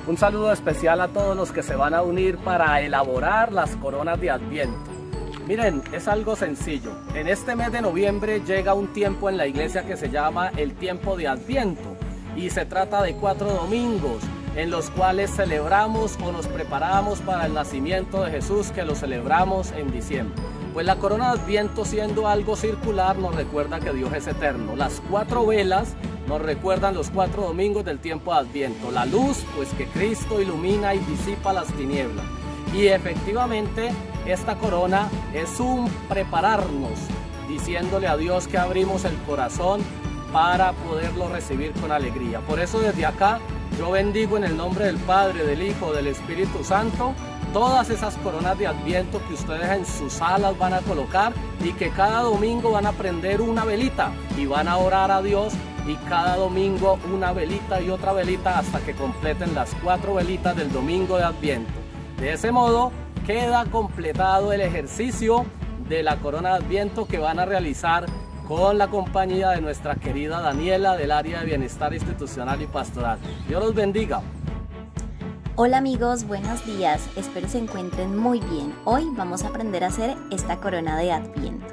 Un saludo especial a todos los que se van a unir para elaborar las coronas de Adviento. Miren, es algo sencillo. En este mes de noviembre llega un tiempo en la iglesia que se llama el tiempo de Adviento y se trata de 4 domingos en los cuales celebramos o nos preparamos para el nacimiento de Jesús, que lo celebramos en diciembre. Pues la corona de Adviento, siendo algo circular, nos recuerda que Dios es eterno. Las 4 velas nos recuerdan los 4 domingos del tiempo de Adviento. La luz, pues que Cristo ilumina y disipa las tinieblas. Y efectivamente esta corona es un prepararnos, diciéndole a Dios que abrimos el corazón para poderlo recibir con alegría. Por eso desde acá yo bendigo en el nombre del Padre, del Hijo, del Espíritu Santo, todas esas coronas de Adviento que ustedes en sus salas van a colocar y que cada domingo van a prender una velita y van a orar a Dios, y cada domingo una velita y otra velita hasta que completen las 4 velitas del domingo de Adviento. De ese modo queda completado el ejercicio de la corona de Adviento que van a realizar con la compañía de nuestra querida Daniela del área de bienestar institucional y pastoral. Dios los bendiga. Hola amigos, buenos días, espero se encuentren muy bien. Hoy vamos a aprender a hacer esta corona de Adviento.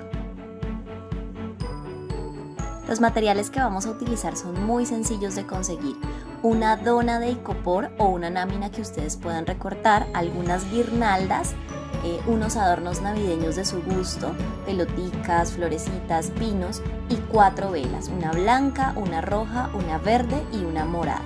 Los materiales que vamos a utilizar son muy sencillos de conseguir. Una dona de icopor o una lámina que ustedes puedan recortar, algunas guirnaldas, unos adornos navideños de su gusto, peloticas, florecitas, pinos y 4 velas, una blanca, una roja, una verde y una morada.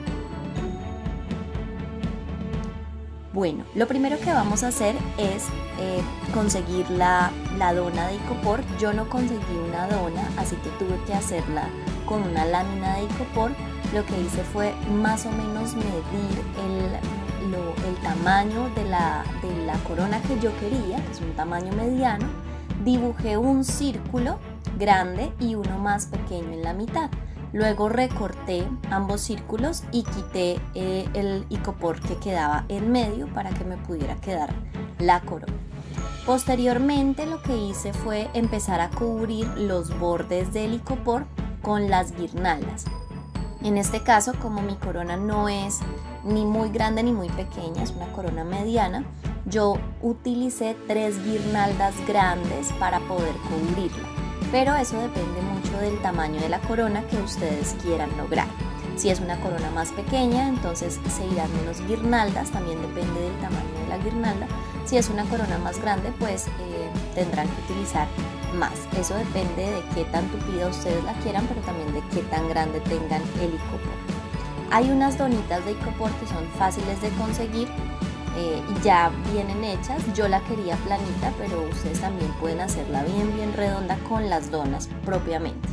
Bueno, lo primero que vamos a hacer es conseguir la dona de icopor. Yo no conseguí una dona, así que tuve que hacerla con una lámina de icopor. Lo que hice fue más o menos medir el tamaño de la corona que yo quería, que es un tamaño mediano. Dibujé un círculo grande y uno más pequeño en la mitad. Luego recorté ambos círculos y quité el icopor que quedaba en medio para que me pudiera quedar la corona. Posteriormente lo que hice fue empezar a cubrir los bordes del icopor con las guirnaldas. En este caso, como mi corona no es ni muy grande ni muy pequeña, es una corona mediana, yo utilicé 3 guirnaldas grandes para poder cubrirla. Pero eso depende mucho del tamaño de la corona que ustedes quieran lograr. Si es una corona más pequeña, entonces se irán menos guirnaldas, también depende del tamaño de la guirnalda. Si es una corona más grande, pues tendrán que utilizar más. Eso depende de qué tan tupida ustedes la quieran, pero también de qué tan grande tengan el icopor. Hay unas donitas de icopor que son fáciles de conseguir, ya vienen hechas. Yo la quería planita, pero ustedes también pueden hacerla bien redonda con las donas propiamente.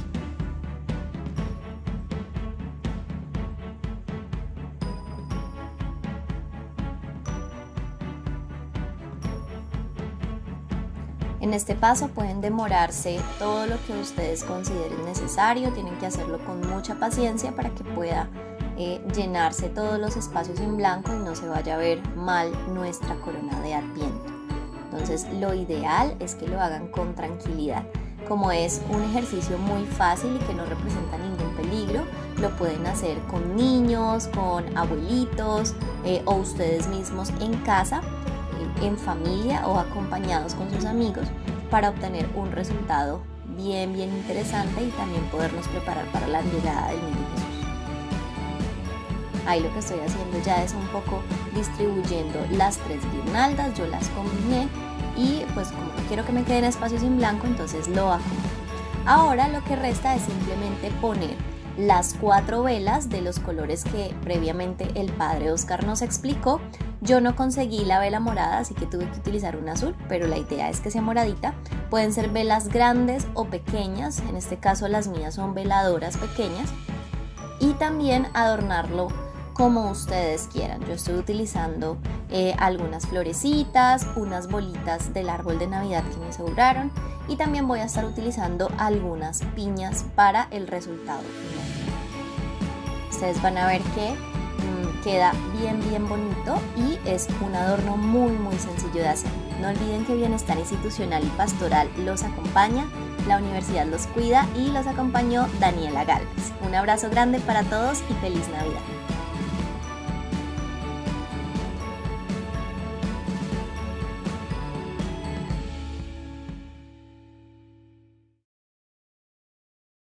En este paso pueden demorarse todo lo que ustedes consideren necesario, tienen que hacerlo con mucha paciencia para que pueda llenarse todos los espacios en blanco y no se vaya a ver mal nuestra corona de Adviento. Entonces lo ideal es que lo hagan con tranquilidad. Como es un ejercicio muy fácil y que no representa ningún peligro, lo pueden hacer con niños, con abuelitos o ustedes mismos en casa, en familia o acompañados con sus amigos, para obtener un resultado bien interesante y también podernos preparar para la llegada del niño Jesús. Ahí lo que estoy haciendo ya es un poco distribuyendo las 3 guirnaldas, yo las combiné y pues como no quiero que me queden espacios en blanco, entonces lo acomodo. Ahora lo que resta es simplemente poner las 4 velas de los colores que previamente el padre Oscar nos explicó. Yo no conseguí la vela morada, así que tuve que utilizar una azul, pero la idea es que sea moradita. Pueden ser velas grandes o pequeñas, en este caso las mías son veladoras pequeñas, y también adornarlo como ustedes quieran. Yo estoy utilizando algunas florecitas, unas bolitas del árbol de Navidad que me sobraron, y también voy a estar utilizando algunas piñas para el resultado final. Ustedes van a ver que queda bien bonito y es un adorno muy sencillo de hacer. No olviden que Bienestar Institucional y Pastoral los acompaña, la universidad los cuida y los acompañó Daniela Galvez. Un abrazo grande para todos y feliz Navidad.